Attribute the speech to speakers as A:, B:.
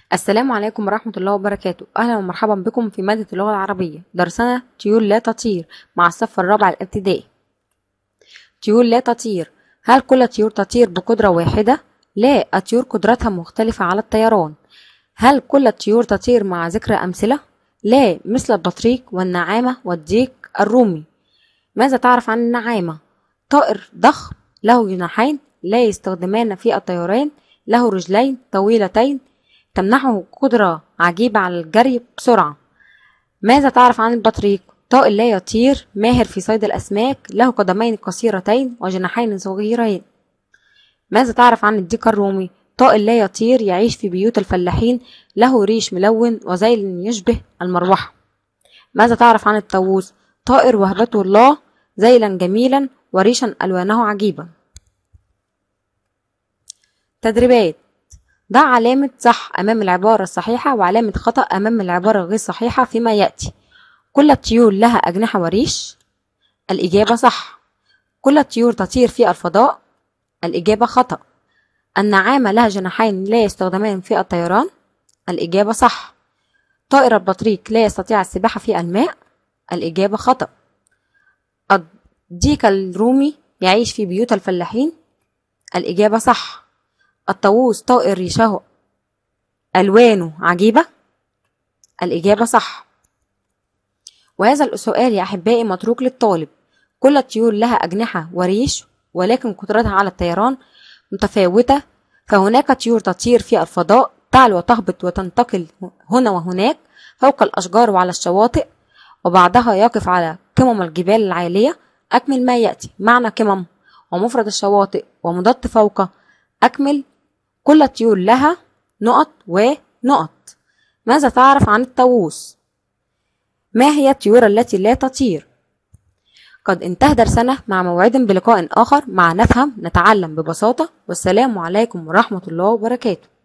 A: السلام عليكم ورحمة الله وبركاته. أهلا ومرحبا بكم في مادة اللغة العربية، درسنا طيور لا تطير مع الصف الرابع الابتدائي. طيور لا تطير. هل كل الطيور تطير بقدرة واحدة؟ لا، الطيور قدرتها مختلفة على الطيران. هل كل الطيور تطير مع ذكر أمثلة؟ لا، مثل البطريق والنعامة والديك الرومي. ماذا تعرف عن النعامة؟ طائر ضخم له جناحين لا يستخدمان في الطيران، له رجلين طويلتين تمنحه قدرة عجيبة على الجري بسرعة. ماذا تعرف عن البطريق؟ طائر لا يطير ماهر في صيد الأسماك، له قدمين قصيرتين وجناحين صغيرين. ماذا تعرف عن الديك الرومي؟ طائر لا يطير يعيش في بيوت الفلاحين، له ريش ملون وذيل يشبه المروحة. ماذا تعرف عن الطاووس؟ طائر وهبته الله، ذيلا جميلا وريشا ألوانه عجيبة. تدريبات: ضع علامة صح أمام العبارة الصحيحة وعلامة خطأ أمام العبارة الغير صحيحة فيما يأتي. كل الطيور لها أجنحة وريش. الإجابة صح. كل الطيور تطير في الفضاء. الإجابة خطأ. النعامة لها جناحين لا يستخدمان في الطيران. الإجابة صح. طائر البطريق لا يستطيع السباحة في الماء. الإجابة خطأ. الديك الرومي يعيش في بيوت الفلاحين. الإجابة صح. الطاووس طائر ريشه ألوانه عجيبة. الإجابة صح. وهذا السؤال يا أحبائي متروك للطالب. كل الطيور لها أجنحة وريش، ولكن قدرتها على الطيران متفاوتة. فهناك طيور تطير في الفضاء، تعلو وتهبط وتنتقل هنا وهناك فوق الأشجار وعلى الشواطئ، وبعضها يقف على قمم الجبال العالية. أكمل ما يأتي. معنى قمم ومفرد الشواطئ ومضاد فوق. أكمل. كل الطيور لها نقط ونقط. ماذا تعرف عن الطاووس؟ ما هي الطيور التي لا تطير؟ قد انتهى درسنا، مع موعد بلقاء آخر مع نفهم نتعلم ببساطة. والسلام عليكم ورحمة الله وبركاته.